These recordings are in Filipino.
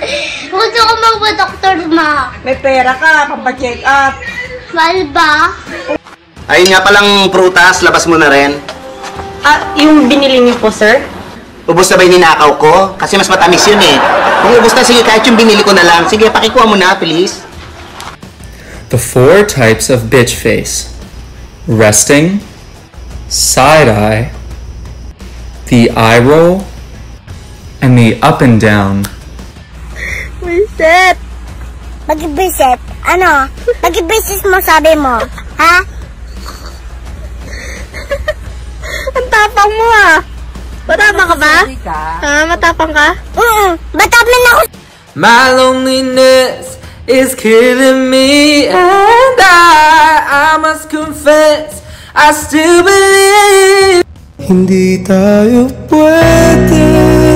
Gusto ko magpa-doktor, ma. May pera ka, pampa-check up. Mahal ba? Ayun nga palang prutas, labas mo na rin. Yung binili niyo po, sir? Ubus na ba yung ninakaw ko? Kasi mas matamis yun eh. Kung ubus na, sige, kahit yung binili ko na lang. Sige, pakikuha mo na, please. The 4 types of bitch face: resting, side eye, the eye roll, and the up and down. Reset! Mag-reset? Ano? Mag-reset mo, sabi mo. Ha? Ang tapang mo ah. Matapang ka ba? Ha? Matapang ka? Matapang ako. My loneliness is killing me, and I must confess, I still believe. Hindi tayo pwede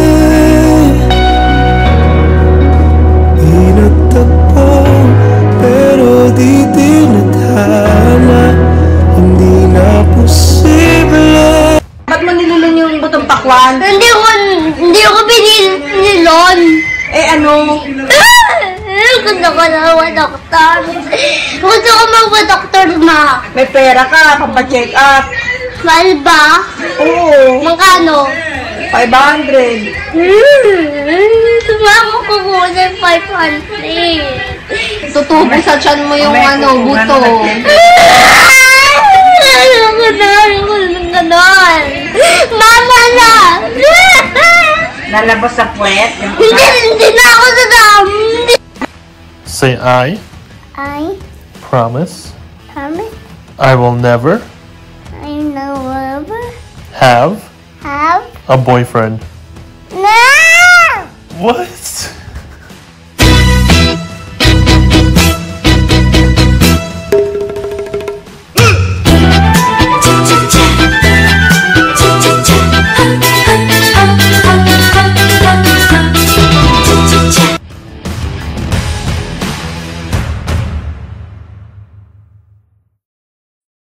inagtagpo, pero di tinadhana. Hindi na posible. Ba't mo nilulun yung butong pakwan? Hindi ko binilon. Ano? Gusto ko na magpa-doktor. Gusto ko magpa-doktor, ma. May pera ka, pampa-check up. Mahal ba? Oo. Magkano? 500. Sumama ko muna 500. Tutubo sa tiyan mo yung buto. Ayoko na ng ganon. Mama na! Nalabas sa puwet? Hindi na ako sa dami. Say I I promise promise I will never I never have have a boyfriend. no. What?